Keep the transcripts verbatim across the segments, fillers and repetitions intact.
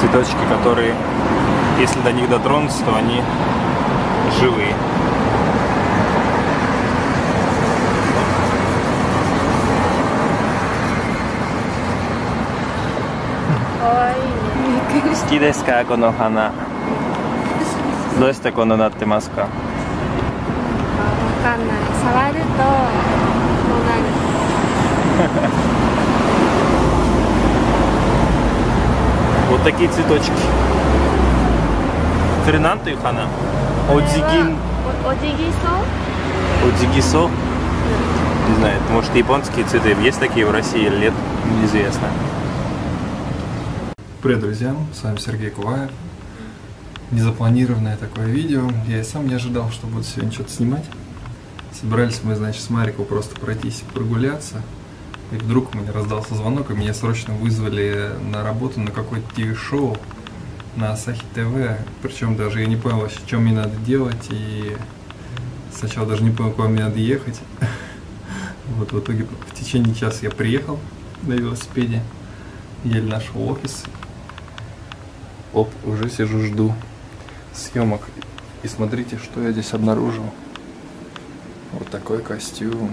цветочки, которые, если до них дотронуться, то они живые. Ки десу ка, коно хана? どうしてこんななってますか? わかんない。触るとこうなる。 Вот такие цветочки. Фернандо и хана. Одзигин. Одзигисо? Одзигисо? Не знаю, может японские цветы есть такие в России или нет, неизвестно. Привет, друзья, с вами Сергей Куваев. Незапланированное такое видео. Я и сам не ожидал, что буду сегодня что-то снимать. Собирались мы, значит, с Марико просто пройтись и прогуляться. И вдруг у меня раздался звонок, и меня срочно вызвали на работу на какое-то ТВ-шоу на Асахи ТВ. Причем даже я не понял вообще, что мне надо делать. И сначала даже не понял, куда мне надо ехать. Вот в итоге в течение часа я приехал на велосипеде. Еле нашел офис. Оп, уже сижу, жду съемок. И смотрите, что я здесь обнаружил. Вот такой костюм.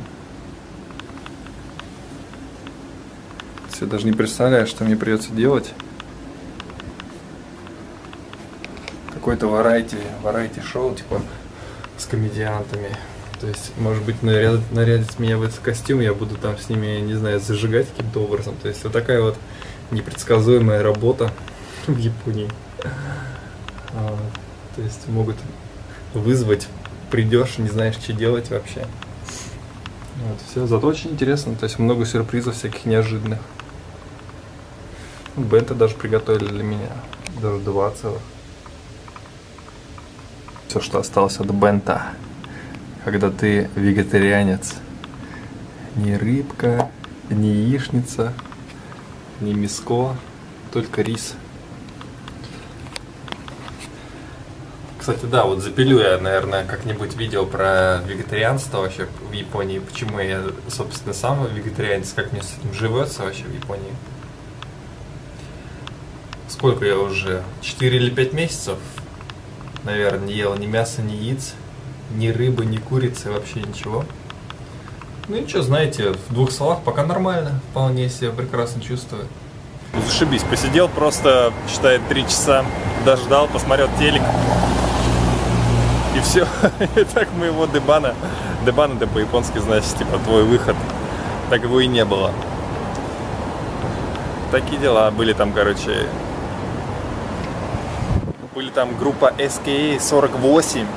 Я даже не представляю, что мне придется делать. Какой-то варайти, варайти шоу, типа с комедиантами. То есть, может быть, наряд, нарядить меня в этот костюм, я буду там с ними, не знаю, зажигать каким-то образом. То есть, вот такая вот непредсказуемая работа в Японии. А, то есть могут вызвать, придешь, не знаешь, что делать вообще. Вот, все, зато очень интересно, то есть много сюрпризов всяких неожиданных. Бенто даже приготовили для меня, даже два целых. Все, что осталось от бенто, когда ты вегетарианец. Ни рыбка, ни яичница, ни миско, только рис. Кстати, да, вот запилю я, наверное, как-нибудь видео про вегетарианство вообще в Японии. Почему я, собственно, сам вегетарианец, как мне с этим живется вообще в Японии. Сколько я уже? четыре или пять месяцев, наверное, не ел ни мяса, ни яиц, ни рыбы, ни курицы, вообще ничего. Ну и что, знаете, в двух словах пока нормально, вполне себя прекрасно чувствую. Зашибись, посидел просто, считай, три часа, дождал, посмотрел телек. И все. И так моего дебана, дебана это по-японски значит, типа, твой выход, так его и не было. Такие дела. Были там, короче, были там группа эс кей эй сорок восемь,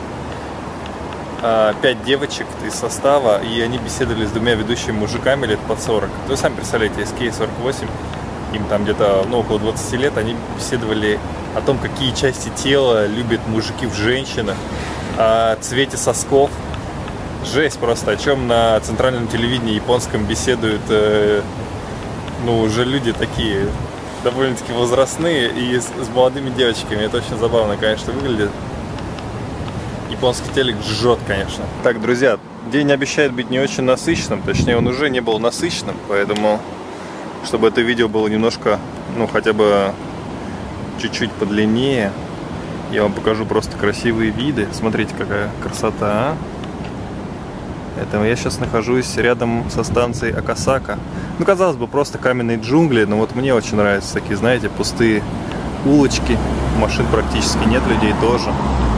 пять девочек из состава, и они беседовали с двумя ведущими мужиками лет под сорок. То есть, сами представляете, эс кей эй сорок восемь, им там где-то, ну, около двадцати лет, они беседовали о том, какие части тела любят мужики в женщинах, о цвете сосков. Жесть просто, о чем на центральном телевидении японском беседуют, э, ну, уже люди такие довольно-таки возрастные и с, с молодыми девочками. Это очень забавно, конечно, выглядит. Японский телек жжет, конечно. Так, друзья, день обещает быть не очень насыщенным, точнее, он уже не был насыщенным, поэтому, чтобы это видео было немножко, ну, хотя бы чуть-чуть подлиннее, я вам покажу просто красивые виды. Смотрите, какая красота. Это я сейчас нахожусь рядом со станцией Акасака. Ну, казалось бы, просто каменные джунгли, но вот мне очень нравятся такие, знаете, пустые улочки. Машин практически нет, людей тоже.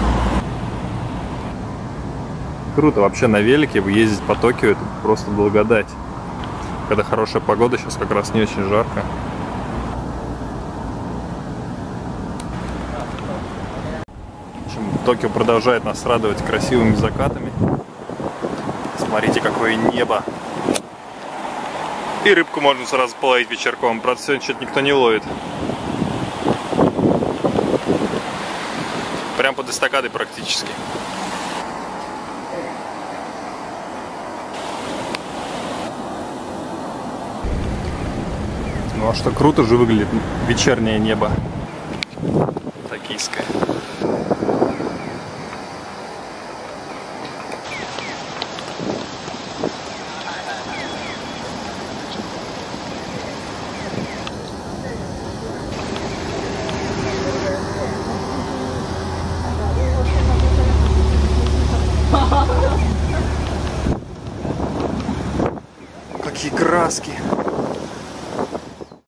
Круто. Вообще на велике ездить по Токио — это просто благодать. Когда хорошая погода, сейчас как раз не очень жарко. Токио продолжает нас радовать красивыми закатами. Смотрите, какое небо. И рыбку можно сразу половить вечерком. Правда, сегодня что-то никто не ловит. Прям под эстакадой практически. Ну а что, круто же выглядит вечернее небо токийское. какие краски.